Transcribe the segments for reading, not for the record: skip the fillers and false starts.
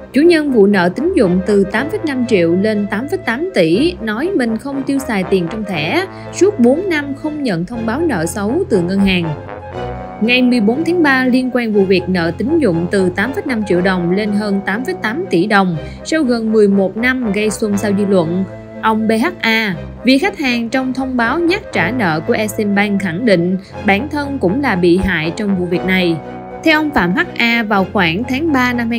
Chủ nhân vụ nợ tín dụng từ 8,5 triệu lên 8,8 tỷ nói mình không tiêu xài tiền trong thẻ, suốt 4 năm không nhận thông báo nợ xấu từ ngân hàng. Ngày 14 tháng 3, liên quan vụ việc nợ tín dụng từ 8,5 triệu đồng lên hơn 8,8 tỷ đồng sau gần 11 năm gây xôn xao dư luận. Ông BHA, vị khách hàng trong thông báo nhắc trả nợ của Eximbank khẳng định bản thân cũng là bị hại trong vụ việc này. Theo ông Phạm HA, vào khoảng tháng 3 năm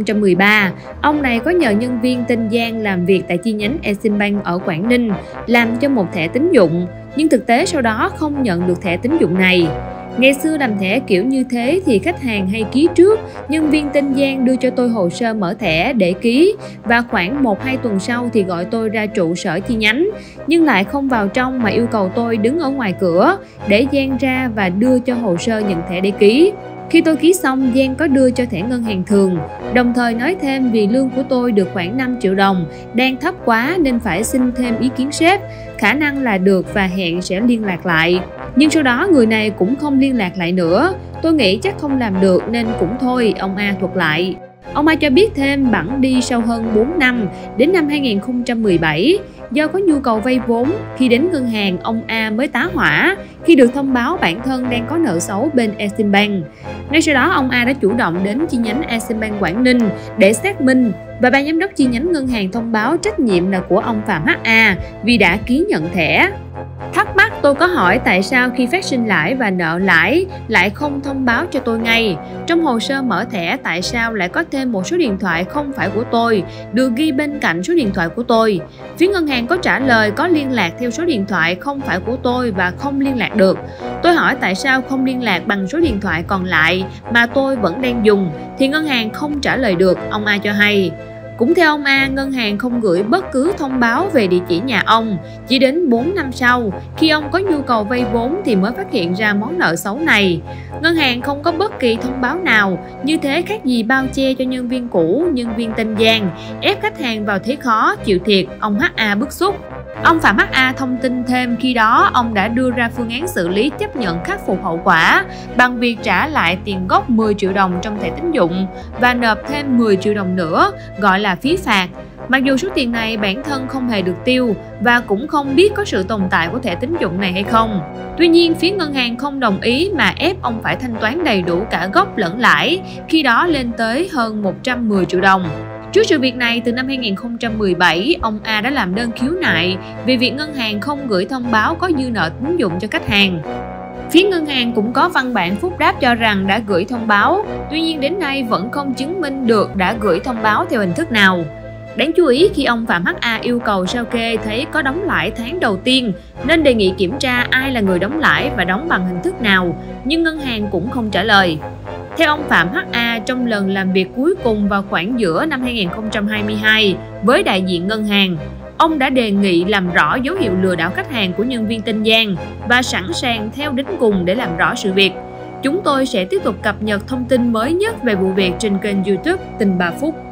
2013, ông này có nhờ nhân viên tên Giang làm việc tại chi nhánh Eximbank ở Quảng Ninh làm cho một thẻ tín dụng, nhưng thực tế sau đó không nhận được thẻ tín dụng này. Ngày xưa làm thẻ kiểu như thế thì khách hàng hay ký trước, nhân viên tên Giang đưa cho tôi hồ sơ mở thẻ để ký và khoảng 1-2 tuần sau thì gọi tôi ra trụ sở chi nhánh, nhưng lại không vào trong mà yêu cầu tôi đứng ở ngoài cửa để Giang ra và đưa cho hồ sơ nhận thẻ để ký. Khi tôi ký xong, Giang có đưa cho thẻ ngân hàng thường, đồng thời nói thêm vì lương của tôi được khoảng 5 triệu đồng, đang thấp quá nên phải xin thêm ý kiến sếp, khả năng là được và hẹn sẽ liên lạc lại. Nhưng sau đó người này cũng không liên lạc lại nữa, tôi nghĩ chắc không làm được nên cũng thôi, ông A thuật lại. Ông A cho biết thêm bẵng đi sau hơn 4 năm, đến năm 2017, do có nhu cầu vay vốn, khi đến ngân hàng ông A mới tá hỏa khi được thông báo bản thân đang có nợ xấu bên Eximbank. Ngay sau đó ông A đã chủ động đến chi nhánh Eximbank Quảng Ninh để xác minh và ban giám đốc chi nhánh ngân hàng thông báo trách nhiệm là của ông Phạm HA vì đã ký nhận thẻ. Thắc mắc tôi có hỏi tại sao khi phát sinh lãi và nợ lãi lại không thông báo cho tôi ngay. Trong hồ sơ mở thẻ tại sao lại có thêm một số điện thoại không phải của tôi được ghi bên cạnh số điện thoại của tôi. Phía ngân hàng có trả lời có liên lạc theo số điện thoại không phải của tôi và không liên lạc được. Tôi hỏi tại sao không liên lạc bằng số điện thoại còn lại mà tôi vẫn đang dùng thì ngân hàng không trả lời được, ông A cho hay. Cũng theo ông A, ngân hàng không gửi bất cứ thông báo về địa chỉ nhà ông. Chỉ đến 4 năm sau, khi ông có nhu cầu vay vốn thì mới phát hiện ra món nợ xấu này. Ngân hàng không có bất kỳ thông báo nào, như thế khác gì bao che cho nhân viên cũ, nhân viên tên Giang, ép khách hàng vào thế khó, chịu thiệt, ông HA bức xúc. Ông Phạm HA thông tin thêm khi đó ông đã đưa ra phương án xử lý chấp nhận khắc phục hậu quả bằng việc trả lại tiền gốc 10 triệu đồng trong thẻ tín dụng và nộp thêm 10 triệu đồng nữa, gọi là phí phạt. Mặc dù số tiền này bản thân không hề được tiêu và cũng không biết có sự tồn tại của thẻ tín dụng này hay không. Tuy nhiên, phía ngân hàng không đồng ý mà ép ông phải thanh toán đầy đủ cả gốc lẫn lãi, khi đó lên tới hơn 110 triệu đồng. Trước sự việc này, từ năm 2017, ông A đã làm đơn khiếu nại về việc ngân hàng không gửi thông báo có dư nợ tín dụng cho khách hàng. Phía ngân hàng cũng có văn bản phúc đáp cho rằng đã gửi thông báo, tuy nhiên đến nay vẫn không chứng minh được đã gửi thông báo theo hình thức nào. Đáng chú ý khi ông Phạm HA yêu cầu sao kê thấy có đóng lãi tháng đầu tiên nên đề nghị kiểm tra ai là người đóng lãi và đóng bằng hình thức nào, nhưng ngân hàng cũng không trả lời. Theo ông Phạm HA, trong lần làm việc cuối cùng vào khoảng giữa năm 2022 với đại diện ngân hàng, ông đã đề nghị làm rõ dấu hiệu lừa đảo khách hàng của nhân viên tên Giang và sẵn sàng theo đến cùng để làm rõ sự việc. Chúng tôi sẽ tiếp tục cập nhật thông tin mới nhất về vụ việc trên kênh YouTube Tình Bà Phúc.